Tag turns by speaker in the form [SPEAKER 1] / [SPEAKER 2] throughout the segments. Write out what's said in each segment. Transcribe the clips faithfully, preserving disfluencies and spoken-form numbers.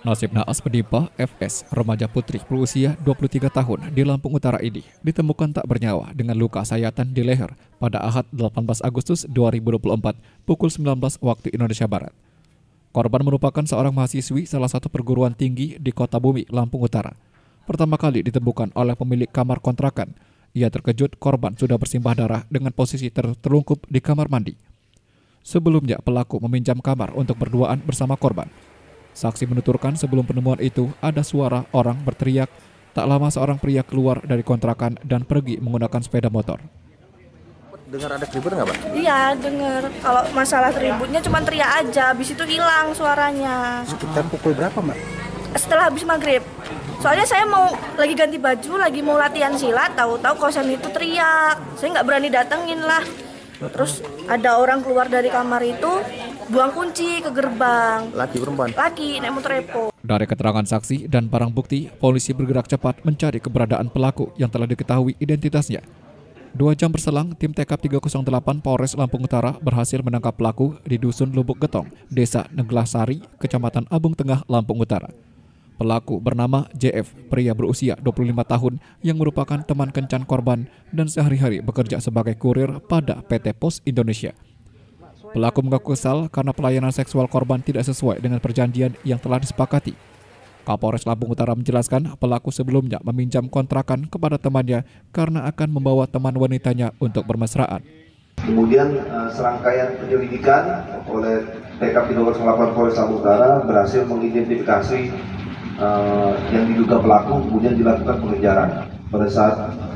[SPEAKER 1] Nasib naas menimpa F S, remaja putri berusia dua puluh tiga tahun di Lampung Utara ini, ditemukan tak bernyawa dengan luka sayatan di leher pada Ahad delapan belas Agustus dua ribu dua puluh empat pukul sembilan belas waktu Indonesia Barat. Korban merupakan seorang mahasiswi salah satu perguruan tinggi di Kota Bumi, Lampung Utara. Pertama kali ditemukan oleh pemilik kamar kontrakan. Ia terkejut korban sudah bersimbah darah dengan posisi ter- terlungkup di kamar mandi. Sebelumnya pelaku meminjam kamar untuk berduaan bersama korban. Saksi menuturkan sebelum penemuan itu ada suara orang berteriak. Tak lama seorang pria keluar dari kontrakan dan pergi menggunakan sepeda motor.
[SPEAKER 2] Dengar ada ribut nggak, Pak?
[SPEAKER 3] Iya, dengar. Kalau masalah ributnya cuma teriak aja, habis itu hilang suaranya.
[SPEAKER 2] Sekitar pukul berapa, Mbak?
[SPEAKER 3] Setelah habis maghrib. Soalnya saya mau lagi ganti baju, lagi mau latihan silat, tahu-tahu kosan itu teriak. Saya nggak berani datengin lah. Terus ada orang keluar dari kamar itu, buang kunci ke gerbang.
[SPEAKER 2] Laki perempuan?
[SPEAKER 3] Laki, naik motor repo.
[SPEAKER 1] Dari keterangan saksi dan barang bukti, polisi bergerak cepat mencari keberadaan pelaku yang telah diketahui identitasnya. Dua jam berselang, tim T K P tiga nol delapan Polres Lampung Utara berhasil menangkap pelaku di Dusun Lubuk Getong, Desa Neglasari, Kecamatan Abung Tengah, Lampung Utara. Pelaku bernama J F, pria berusia dua puluh lima tahun yang merupakan teman kencan korban dan sehari-hari bekerja sebagai kurir pada P T Pos Indonesia. Pelaku mengaku kesal karena pelayanan seksual korban tidak sesuai dengan perjanjian yang telah disepakati. Kapolres Lampung Utara menjelaskan pelaku sebelumnya meminjam kontrakan kepada temannya karena akan membawa teman wanitanya untuk bermesraan.
[SPEAKER 4] Kemudian uh, serangkaian penyelidikan oleh T K P tiga nol delapan Polres Lampung Utara berhasil mengidentifikasi uh, yang diduga pelaku, kemudian dilakukan pengejaran. Pada saat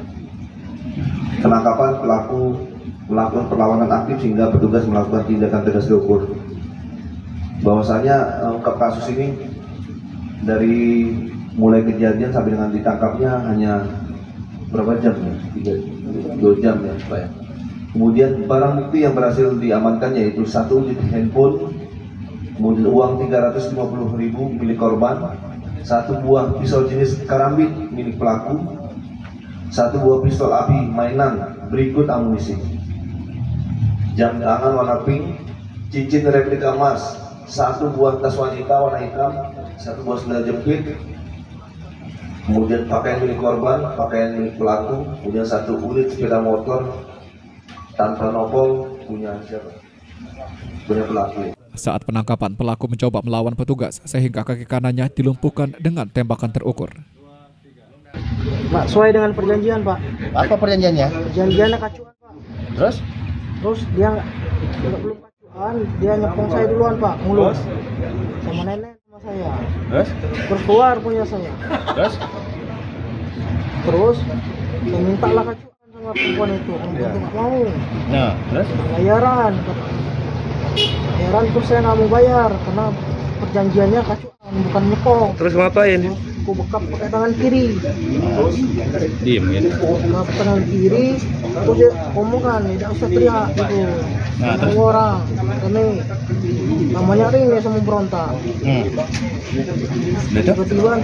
[SPEAKER 4] penangkapan, pelaku melakukan perlawanan aktif sehingga petugas melakukan tindakan tegas diukur. Bahwasanya uh, ungkap kasus ini dari mulai kejadian sampai dengan ditangkapnya hanya berapa jam ya? Tiga, dua jam ya, Pak ya. Kemudian barang bukti yang berhasil diamankan yaitu satu unit handphone, kemudian uang tiga ratus lima puluh ribu milik korban, satu buah pisau jenis karambit milik pelaku, satu buah pistol api mainan berikut amunisi, jam tangan warna pink, cincin replika emas, satu buah tas wanita warna hitam, satu buah sendal jepit, kemudian pakaian milik korban, pakaian milik pelaku, kemudian satu unit sepeda motor tanpa nopol punya siapa? Punya pelaku.
[SPEAKER 1] Saat penangkapan, pelaku mencoba melawan petugas sehingga kaki kanannya dilumpuhkan dengan tembakan terukur.
[SPEAKER 5] Pak, sesuai dengan perjanjian, Pak.
[SPEAKER 2] Apa perjanjiannya?
[SPEAKER 5] Perjanjiannya kacuan, Pak.
[SPEAKER 2] Terus?
[SPEAKER 5] Terus dia nggak belum kacuan, dia nyepong saya duluan, Pak, mulus. Sama nenek sama saya.
[SPEAKER 2] Terus?
[SPEAKER 5] Terus keluar punya saya.
[SPEAKER 2] Terus?
[SPEAKER 5] Terus saya minta lah kacuan sama perempuan itu, perempuan
[SPEAKER 2] Ya.
[SPEAKER 5] itu nggak mau.
[SPEAKER 2] Nah, terus?
[SPEAKER 5] Bayaran, bayaran terus saya nggak mau bayar karena perjanjiannya kacuan, bukan nyepong.
[SPEAKER 2] Terus ngapain?
[SPEAKER 5] Aku bekap pakai tangan kiri.
[SPEAKER 2] Diem ya.
[SPEAKER 5] Bekap tangan kiri, terus dia omongan, tidak usah teriak gitu.
[SPEAKER 2] Nah,
[SPEAKER 5] Sama orang, ini namanya ring ya sama berontak.
[SPEAKER 2] Hmm. Udah tuh?
[SPEAKER 5] Tiba-tiba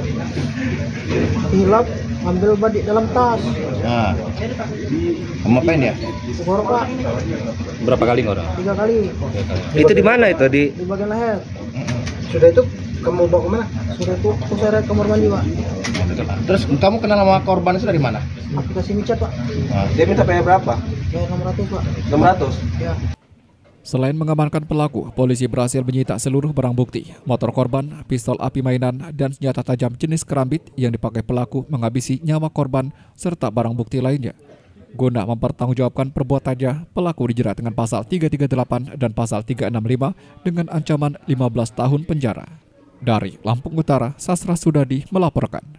[SPEAKER 5] hilap, ambil badik dalam tas.
[SPEAKER 2] Nah. Kamu ngapain ya?
[SPEAKER 5] Gorok, Pak,
[SPEAKER 2] Berapa kali ngorok?
[SPEAKER 5] tiga kali
[SPEAKER 6] Itu di mana itu di?
[SPEAKER 5] di bagian leher.
[SPEAKER 6] Sudah itu kamu bawa kemana?
[SPEAKER 5] Sudah itu aku seret kamar mandi, Pak.
[SPEAKER 2] Terus kamu kenal sama korban itu dari mana?
[SPEAKER 5] Aplikasi micat, Pak.
[SPEAKER 2] Nah.
[SPEAKER 6] Dia minta bayar berapa?
[SPEAKER 5] Ya enam ratus, Pak.
[SPEAKER 6] enam ratus.
[SPEAKER 5] Ya.
[SPEAKER 1] Selain mengamankan pelaku, polisi berhasil menyita seluruh barang bukti, motor korban, pistol api mainan, dan senjata tajam jenis kerambit yang dipakai pelaku menghabisi nyawa korban, serta barang bukti lainnya. Guna mempertanggungjawabkan perbuatannya, pelaku dijerat dengan pasal tiga tiga delapan dan pasal tiga enam lima dengan ancaman lima belas tahun penjara. Dari Lampung Utara, Sastra Sudadi melaporkan.